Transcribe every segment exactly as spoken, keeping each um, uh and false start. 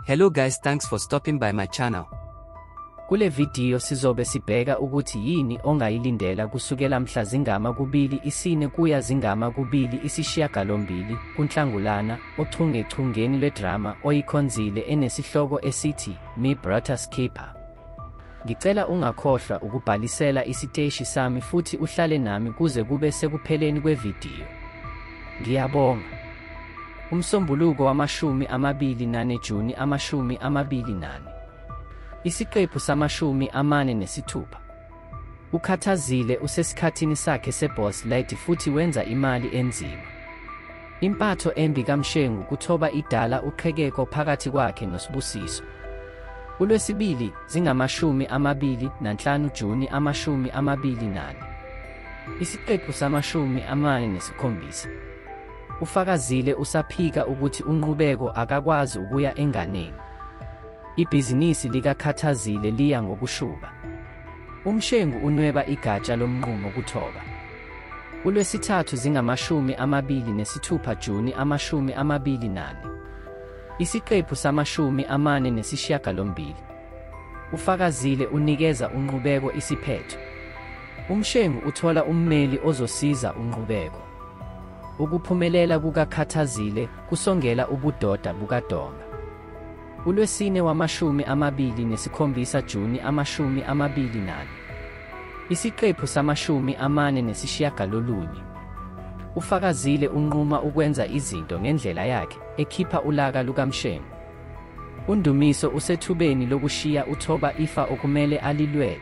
Hello guys, thanks for stopping by my channel. Kule video sizobe sibheka ukuthi yini ongayilindela kusukela mhla zingama kubili isine kuya zingama kubili isishiyagalombili kuNhlangulana ochungechungeni lwedrama oyikhonzile enesihloko esithi My Brother's Keeper. Ngicela ungakhohlwa ukubhalisela isiteshi sami futhi uhlale nami kuze kube sekupheleni kwevideo. Ngiyabonga. Umsombuluko wamashumi amabili nane Juni amashumi amabili nane. Isiqephu samashumi amane nesithupha. Ukhathazile usesikhathini sakhe seboss lady futhi wenza imali enzima. Impatho embi kaMshengu kuthoba idala uqhekeko phakathi kwakhe noSibusiso. Ulwesibili zingamashumi amabili nanhlanu Juni amashumi amabili nane. Isiqephu samashumi amane nesikhombisa. Ufakazile usaphika ukuthi unqubeko akakwazi ukuya enganeni. Ibhizinisi likakhathazile liya ngokushuba. Umshengu unweba igatsha lomnqumo kuthoba. Ulwesithathu zingamashumi amabili nesithupha Juni amashumi amabili nane. Isiqephu samashumi amane nesishiyagalombili. Ufakazile unikeza unqubeko isiphetho. Umshengu uthola ummeli ozosiza unqubeko. Ukuphumelela kukakhathazile kusongela ubudoda bukaDonga. Ulwesine wamashumi amabili nesikhombisa Juni amashumi amabili nane. Isiqephu samashumi amane nesishiyagalolunye. Ufakazile unquma ukwenza izinto ngendlela yakhe ekhipha ulaka lukaMshengu. Undumiso usethubeni lokushiya uthoba ifa okumele alilwele.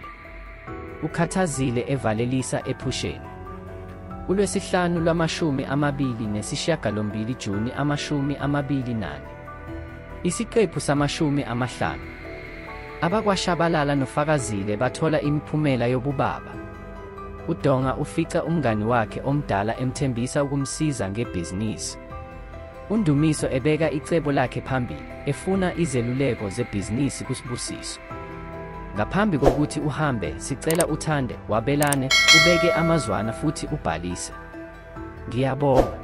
Ukhathazile evalelisa ephusheni. Ulwesihlanu lwamashumi amabili nesishiyagalombili Juni amashumi amabili nane. Isiqephu samashumi amahlanu. AbakwaShabalala noFakazile bathola imiphumela yobubaba. uDonga ufica umngani wakhe omdala emthembisa ukumsiza ngebhizinisi. Undumiso ebeka icebo lakhe phambili, efuna izeluleko zebhizinisi kuSibusiso. Ngaphambi kokuthi uhambe, sicela uthande, wabelane, ubeke amazwana futhi ubhalise. Ngiyabonga.